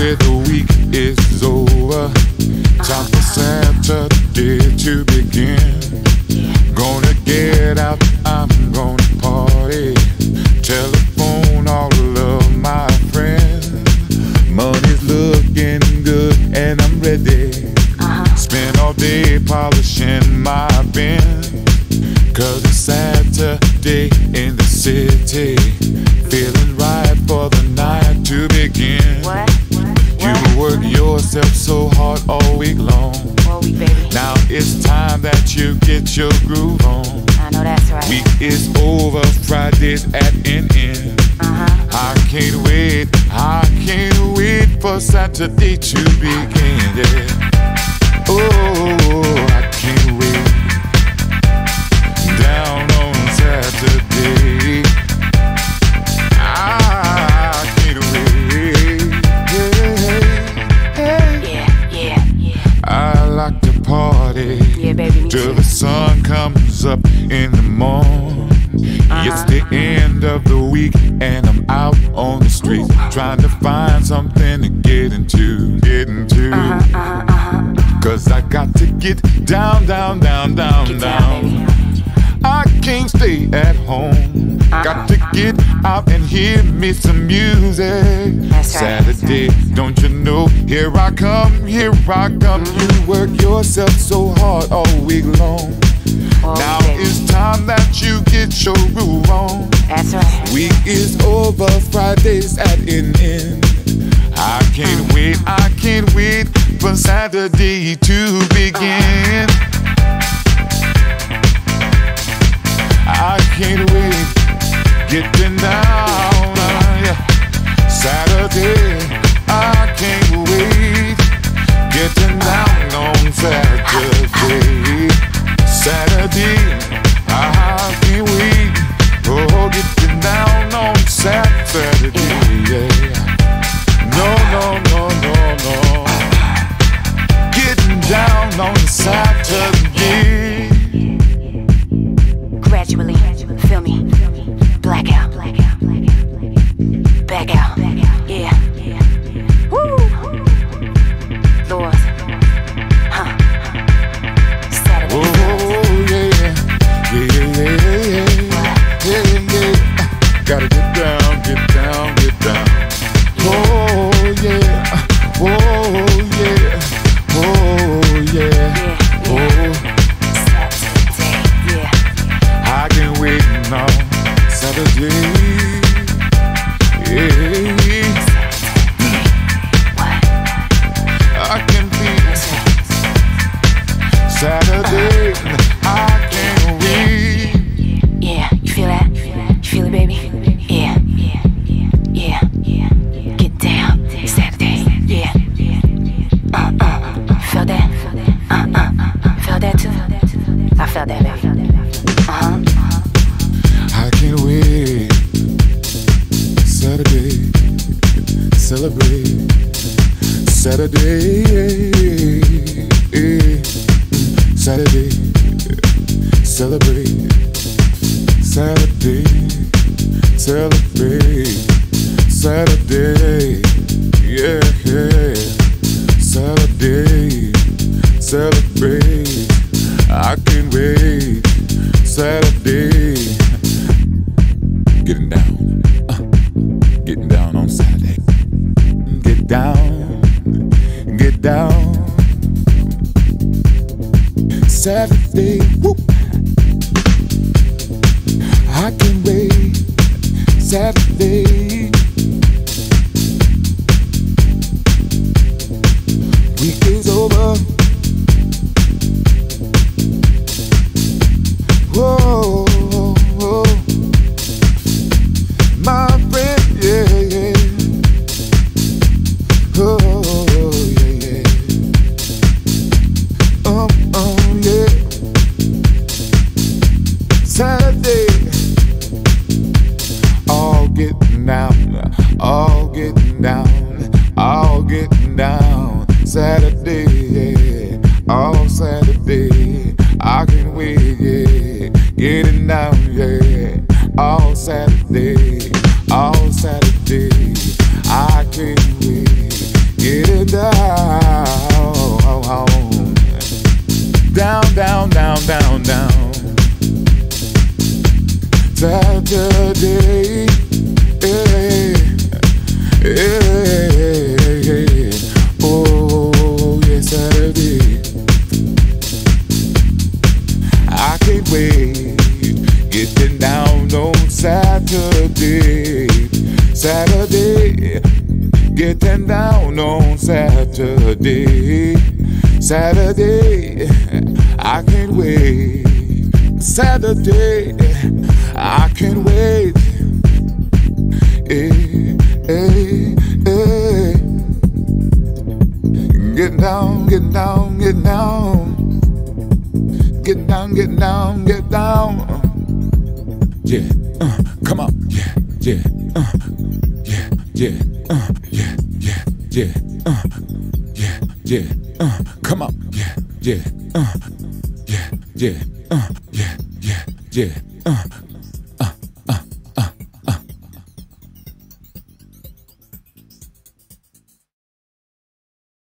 Baby, the week is over. Time for Saturday to begin. Gonna get out, I'm gonna party. Telephone all of my friends. Money's looking good and I'm ready. Spend all day polishing my Benz. Cause it's Saturday in the city. Feeling right for the night to begin. You work yourself so hard all week long. Now it's time that you get your groove on. I know that's right. Week is over, Friday's at an end. I can't wait for Saturday to begin. Yeah. Oh, I can't wait. Down on Saturday, I can't wait. Yeah. I like to party, Yeah, baby, me till too. the sun comes up in the morning. It's the end of the week and I'm out on the street trying to find something to get into. Cause I got to get down. Get down, baby. I can't stay at home. Got to get out and hear me some music. That's right, Saturday, that's right. don't you know? Here I come. You work yourself so hard all week long. Now it's time that you get your groove on. That's right. Week is over, Friday's at an end. I can't wait for Saturday to begin. I can't wait, getting down, yeah. Saturday, I can't wait, getting down on Saturday. Saturday, I can't wait, oh, getting down on Saturday, yeah. No, getting down on Saturday. Gradually, feel me, blackout, back out, yeah. Woo! Lord, Saturday. Oh, yeah. Gotta get down. Oh, yeah. Saturday, yeah. I can wait now, Saturday. Yeah. I can be Saturday. I can't wait. Yeah, you feel that? You feel it, baby? Yeah. Get down, Saturday. Yeah. Feel that? Feel that too? I felt that, baby. I can't wait. Saturday, celebrate. Saturday, Saturday, celebrate. Saturday, celebrate. Saturday, yeah. Saturday, celebrate. I can't wait. Saturday, getting down on Saturday. Get down. Saturday, whoop. I can wait. Saturday. Week is over. Whoa, my friend, yeah. Oh, yeah. Yeah. Saturday, all getting down. Saturday, yeah. All Saturday, I can wait, yeah. Getting down, yeah. All Saturday, I can't wait. wait. Saturday, getting down on Saturday. Saturday, I can't wait. Saturday, I can't wait. Hey, hey, hey. Get down, get down, get down. Get down, get down, get down. Yeah, come on. Yeah, yeah, yeah, yeah, yeah, yeah, yeah, yeah, yeah, come on. Yeah, yeah, yeah, yeah, yeah, yeah, yeah,